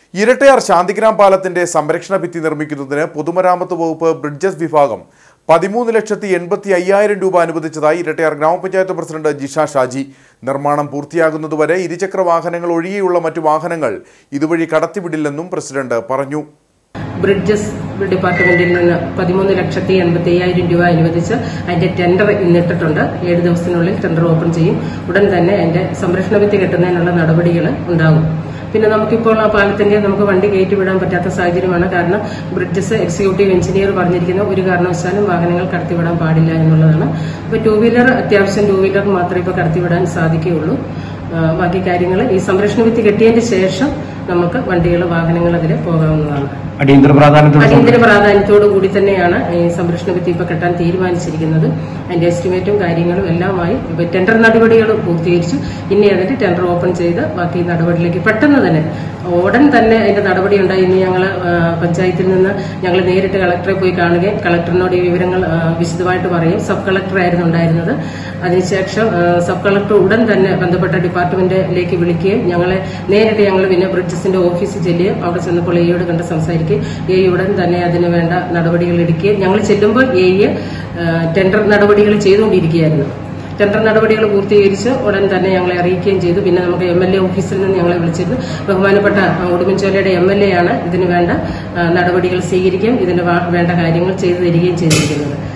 ഇരട്ടയാർ ശാന്തിഗ്രാം പാലത്തിന്റെ സംരക്ഷണ ഭിത്തി നിർമ്മിക്കുന്നതിന് പൊതുമരാമത്ത് വകുപ്പ് ബ്രിഡ്ജസ് വിഭാഗം 13,85,000 രൂപ അനുവദിച്ചതായി ഇരട്ടയാർ ഗ്രാമപഞ്ചായത്ത് പ്രസിഡന്റ് ജിഷ ഷാജി. നിർമ്മാണം പൂർത്തിയാകുന്നതുവരെ ഇരുചക്ര വാഹനങ്ങൾ ഒഴികെയുള്ള മറ്റു വാഹനങ്ങൾ ഇതുവഴി കടത്തിവിടില്ലെന്നും പ്രസിഡന്റ് പറഞ്ഞു. ബ്രിഡ്ജസ് ഡിപ്പാർട്ട്മെന്റിൽ നിന്ന് 13,85,000 രൂപ അനുവദിച്ച് അതിന്റെ ടെൻഡർ ഇന്നിട്ടിട്ടുണ്ട്. 7 ദിവസത്തിനുള്ളിൽ ടെൻഡർ ഓപ്പൺ ചെയ്യും. ഉടൻ തന്നെ അതിന്റെ സംരക്ഷണ ഭിത്തി കെട്ടുന്നതിനുള്ള നടപടികൾ ഉണ്ടാകും. പിന്നെ നമുക്കിപ്പോൾ ആ പാലത്തിന്റെ നമുക്ക് വണ്ടി കയറ്റിവിടാൻ പറ്റാത്ത സാഹചര്യമാണ്. കാരണം ബ്രിഡ്ജസ് എക്സിക്യൂട്ടീവ് എഞ്ചിനീയർ പറഞ്ഞിരിക്കുന്ന ഒരു കാരണവശാലും വാഹനങ്ങൾ കടത്തിവിടാൻ പാടില്ല എന്നുള്ളതാണ്. അപ്പോൾ 2 വീലർ അത്യാവശ്യം 2 വീലർ മാത്രമേ ഇപ്പോൾ കടത്തിവിടാൻ സാധിക്കുകയുള്ളൂ. ബാക്കി കാര്യങ്ങൾ ഈ സംരക്ഷണ ഭിത്തി കെട്ടിയതിന് ശേഷം നമുക്ക് വണ്ടികൾ വാഹനങ്ങൾ അതിൽ പോകാവുന്നതാണ്. അടിയന്തര പ്രാധാന്യത്തോടു കൂടി തന്നെയാണ് ഈ സംരക്ഷണ ഭിത്തി ഇപ്പോൾ കെട്ടാൻ തീരുമാനിച്ചിരിക്കുന്നത്. അതിന്റെ എസ്റ്റിമേറ്റും കാര്യങ്ങളും എല്ലാമായി ടെൻഡർ നടപടികൾ പൂർത്തീകരിച്ചു. ഇനി അതിന്റെ ടെൻഡർ ഓപ്പൺ ചെയ്ത് ബാക്കി നടപടിയിലേക്ക് പെട്ടെന്ന് തന്നെ ഉടൻ തന്നെ അതിന്റെ നടപടി ഉണ്ടായി. ഇനി ഞങ്ങൾ പഞ്ചായത്തിൽ നിന്ന് ഞങ്ങൾ നേരിട്ട് കളക്ടറെ പോയി കാണുകയും കളക്ടറിനോട് ഈ വിവരങ്ങൾ വിശദമായിട്ട് പറയും. സബ് കളക്ടറായിരുന്നു ഉണ്ടായിരുന്നത്. അതിനുശേഷം സബ് കളക്ടർ ഉടൻ തന്നെ ബന്ധപ്പെട്ട ഡിപ്പാർട്ട്മെന്റിലേക്ക് വിളിക്കുകയും നേരിട്ട് ഞങ്ങൾ പിന്നെ ബ്രിഡ്ജസിന്റെ ഓഫീസിൽ ചെല്ലുകയും അവിടെ ചെന്നപ്പോൾ എയോട് കണ്ട് സംസാരിക്കുകയും ഉടൻ തന്നെ അതിന് വേണ്ട നടപടികൾ എടുക്കുകയും ഞങ്ങൾ ചെല്ലുമ്പോൾ ടെൻഡർ നടപടികൾ ചെയ്തുകൊണ്ടിരിക്കുകയായിരുന്നു. ടെൻഡർ നടപടികൾ പൂർത്തീകരിച്ച് ഉടൻ തന്നെ ഞങ്ങളെ അറിയിക്കുകയും ചെയ്തു. പിന്നെ നമുക്ക് MLA ഓഫീസിൽ നിന്ന് ഞങ്ങളെ വിളിച്ചിരുന്നു. ബഹുമാനപ്പെട്ട ഉടുമ്പൻചോലയുടെ MLA ആണ് ഇതിന് വേണ്ട നടപടികൾ സ്വീകരിക്കുകയും ഇതിന് വേണ്ട കാര്യങ്ങൾ ചെയ്തു തരികയും ചെയ്തിരിക്കുന്നത്.